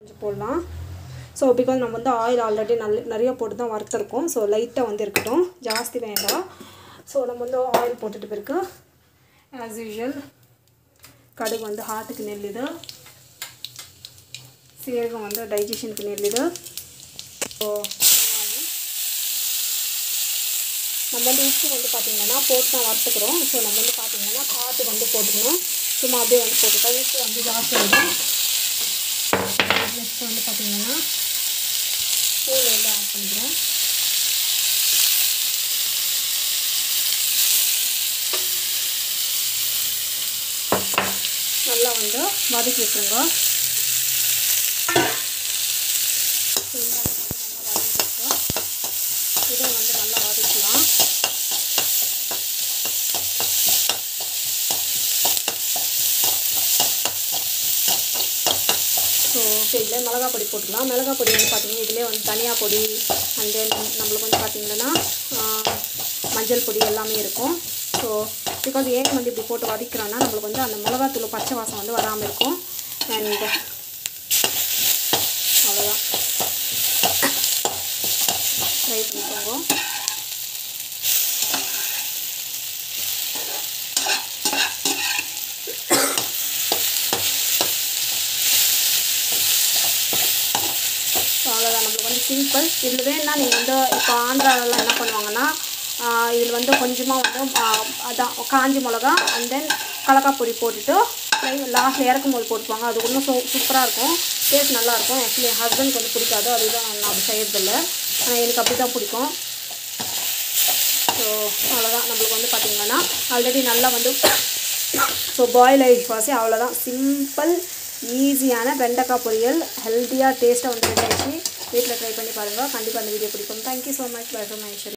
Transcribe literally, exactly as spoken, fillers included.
கொஞ்சம் போடலாம். So because நம்ம வந்து ஆயில் ஆல்ரெடி நல்ல நிறைய போட்டு தான் வறுத்துருக்கோம். ஸோ லைட்டாக வந்து இருக்கட்டும், ஜாஸ்தி வேண்டாம். ஸோ நம்ம வந்து ஆயில் போட்டுட்டு பிறகு ஆஸ் யூஷுவல் கடுகு வந்து ஹார்ட்டுக்கு நெல்லுது, சீரகம் வந்து டைஜஷனுக்கு நெல்லுது. ஸோ நம்ம வந்து உப்பு வந்து பார்த்திங்கன்னா போட்டு தான் வறுத்துக்கிறோம். ஸோ நம்ம வந்து பார்த்திங்கன்னா பார்த்து வந்து போட்டுக்கணும். சும்மா அப்படியே வந்து போட்டுட்டா உப்பு வந்து ஜாஸ்தி ஆகிடும். நெக்ஸ்ட் வந்து பார்த்திங்கன்னா பூவில் வந்து ஆட் பண்ணிக்கிறோம். நல்லா வந்து வதக்கி விட்டுருங்க. இதை வந்து நல்லா வதக்கலாம். ஸோ இதில் மிளகா பொடி போட்டுக்கலாம். மிளகா பொடி வந்து பார்த்திங்கன்னா இதிலே வந்து தனியா பொடி அண்ட் தென் நம்மளுக்கு வந்து பார்த்திங்கன்னா மஞ்சள் பொடி எல்லாமே இருக்கும். ஸோ பிகாஸ் ஏன் வந்து இப்படி போட்டு வதக்கிறோன்னா நம்மளுக்கு வந்து அந்த மிளகாத்தூள் பச்சை வாசம் வந்து வராமல் இருக்கும். அண்ட் அவ்வளோதான், ட்ரை பண்ணிக்கோங்க. அவ்வளோதான், நம்மளுக்கு வந்து சிம்பிள். இதில் வேணுன்னா நீங்கள் வந்து இப்போ ஆந்திராவிலலாம் என்ன பண்ணுவாங்கன்னா இதில் வந்து கொஞ்சமாக வந்து அதான் காஞ்சி மிளகா அண்ட் தென் கலக்காய் பொடி போட்டுட்டு ஃப்ரை லாஸ்ட்டில் இறக்கும் போது போட்டுப்பாங்க. அது இன்னும் சூ சூப்பராக இருக்கும், டேஸ்ட் நல்லாயிருக்கும். ஆக்சுவலி என் ஹஸ்பண்டுக்கு வந்து பிடிக்காது, அதுதான் நான் அப்படி செய்யறதில்லை. ஆனால் எனக்கு அப்படி தான் பிடிக்கும். ஸோ அவ்வளோதான், நம்மளுக்கு வந்து பார்த்திங்கன்னா ஆல்ரெடி நல்லா வந்து ஸோ பாயில் ஆகி வாசி. அவ்வளோதான், சிம்பிள் ஈஸியான வெண்டைக்காய் பொரியல் ஹெல்த்தியாக டேஸ்ட்டாக வந்து ரெடி ஆகிடுச்சு. வீட்டில் ட்ரை பண்ணி பாருங்கள். கண்டிப்பாக அந்த வீடியோ பிடிக்கும். Thank you so much. Bye from Aishwarya.